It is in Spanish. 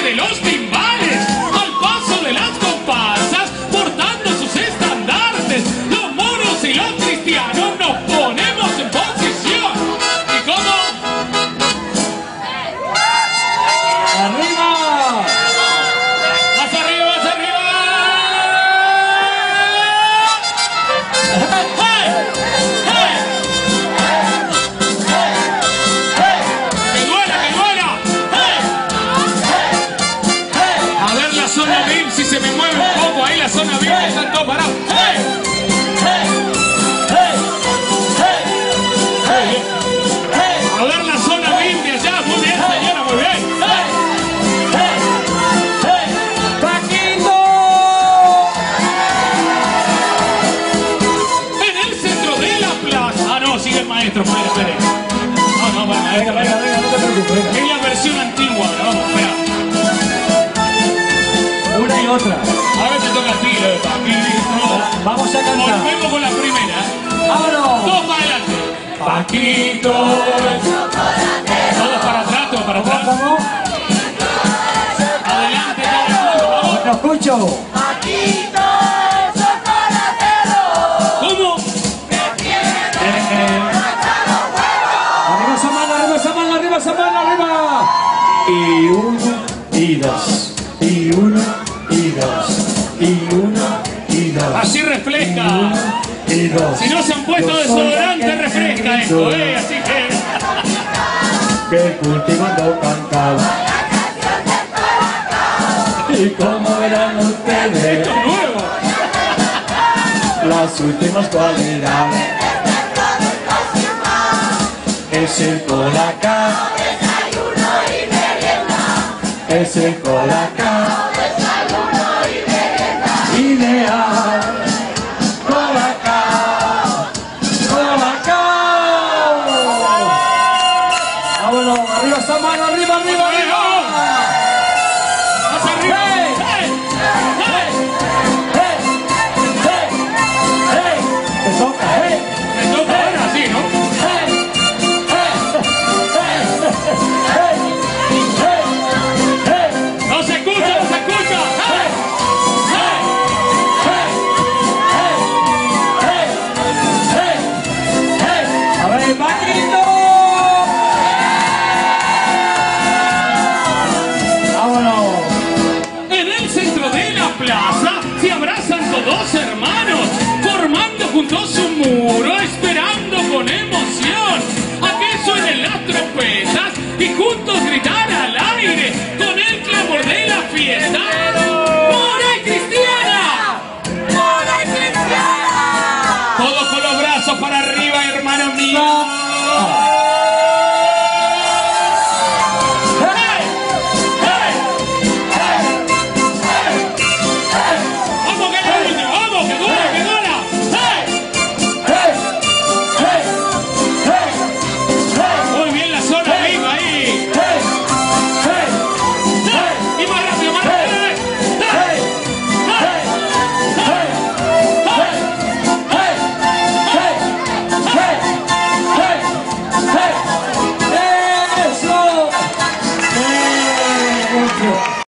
de los timbales, al paso de las comparsas, portando sus estandartes, los moros y los cristianos nos ponemos en posición. ¿Y cómo? ¡Arriba! ¡Más arriba, más arriba! ¡Hey! ¡Hey! ¡Que duela, que duela! ¡Hey! A ver la zona VIP, si se me mueve un poco ahí la zona VIP, están todos parados. ¡Hey! A ver la zona VIP de allá, muy bien señora, muy bien. ¡Paquito! En el centro de la plaza. Ah, no, sigue el maestro, espere. No, bueno, Venga, no te preocupes. es la versión antigua, ¿no? Vamos, espera. Una y otra. Ahora te toca a ti, lo de Paquito. Vamos a cantar. Volvemos con la primera. ¡Vámonos! Todos para adelante. Paquito. Todos para atrás, todos para atrás. ¿Cómo? Adelante, todo el mundo, vamos. ¡Lo escucho! Paquito, el chocolatero, ¿Cómo? Arriba esa mano, arriba esa mano, arriba esa mano, arriba. Y uno, y dos. Y uno, y dos. Y uno, y dos. Así refresca. Y dos. Si no se han puesto desodorante, refresca esto, así que cultivando cantaba. Y como verán que ustedes esto es nuevo. las últimas cualidades, es el colacao, es el colacao, ideal.